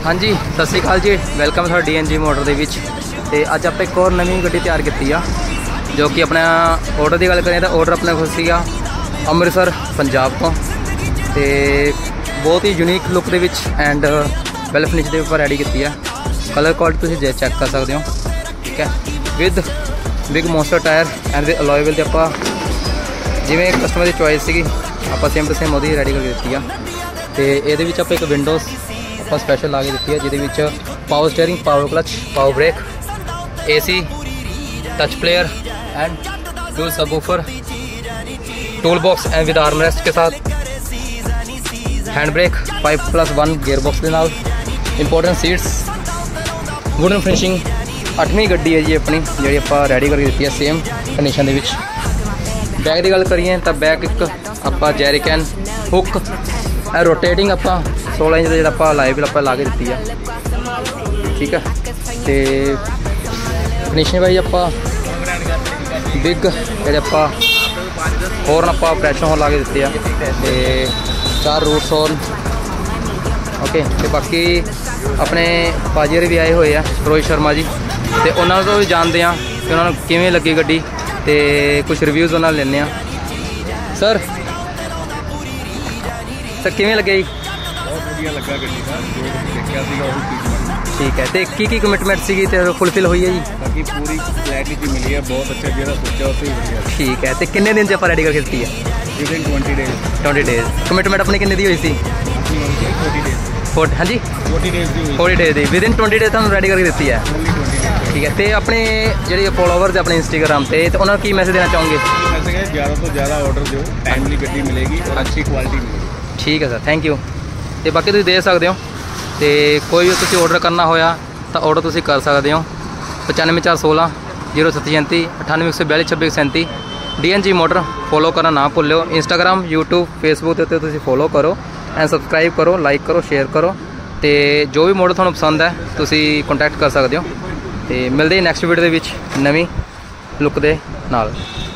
हाँ जी सत श्री अकाल जी, वेलकम थोड़ा DNG मोटर के तो अज आप एक और नवी गड्डी तैयार की जो कि अपना ऑर्डर की गल करें तो ऑर्डर अपने को सीगा अमृतसर पंजाब तो बहुत ही यूनीक लुक के एंड वेल फिनिश के उपर रेडी की है। कलर क्वालिटी तुम चैक कर सकते हो, ठीक है, with big monster tyre and alloy wheel आप जिमें कस्टमर की चॉइस सी आप सेम टू सेम वो रेडी करके दी है। तो ये आप एक विंडोज़ आप स्पैशल ला के दी है जिसे power steering, power clutch, power brake, AC, touch player and dual subwoofer, tool box and with arm rest के साथ, हैंड ब्रेक 5+1 गियर बॉक्स के नाल, इंपॉर्टेंट सीट्स, वुडन फिनिशिंग। 8वीं गड्डी है जी अपनी जी आप रेडी करके दी है सेम कंडीशन के। बैग की गल करिए तो बैग एक आप जैरिकैन हुक रोटेटिंग आप 16 इंच जो आप लाइव आप ला के दी है, ठीक है। तो फिनिशिंग वाइज आप बिग जो आप हॉर्न आप प्रैशर हॉर्न ला के दी है, 4 रूट्स हॉर्न, ओके। तो बाकी अपने भाजी भी आए हुए हैं रोहित शर्मा जी, तो उन्होंने तो भी जानते हैं कि उन्होंने किमें लगी गड्डी, तो कुछ रिव्यूज़ उन्होंने लेने। सर सर किमें लगे? बहुत बढ़िया लगा गड्डी का, जो देखा सीगा वो चीज़। ठीक है, तो की कमिटमेंट सी फुलफिल हुई है जी? बाकी पूरी क्लैरिटी मिली है, बहुत अच्छा जो सोचा उससे बढ़िया। ठीक है, तो कितने दिन से आप रेडी करके दी है? Within 20 days. 20 डेज कमिटमेंट अपनी कितनी दी हुई सी? 40 डेज। हाँ जी 40 डेज दी हुई। 40 डेज दी विदिन 20 डेज तुम रेडी करके दी है, ओनली 20 डेज। ठीक है। तो अपने जो फॉलोवर्स अपने इंस्टाग्राम पे तो उन्होंने की मैसेज देना चाहोगे? मैसेज है ज़्यादा तो ज़्यादा ऑर्डर दो, टाइमली गड्डी मिलेगी और अच्छी क्वालिटी मिलेगी। ठीक है सर, थैंक यू। तो बाकी तुम दे सकते हो, तो कोई भी तुम ऑर्डर करना होया तो ऑर्डर तुम कर सकते हो 95416 0734 98 142 2637 DNG मोटर। फॉलो करना ना भूलो, इंस्टाग्राम, यूट्यूब, फेसबुक के उत्ते फॉलो करो एंड सबसक्राइब करो, लाइक करो, शेयर करो। तो जो भी मॉडल थानू पसंद है तुसी कॉन्टैक्ट कर सकते हो। तो मिलते हैं नैक्सट वीडियो के नवी लुक के नाल।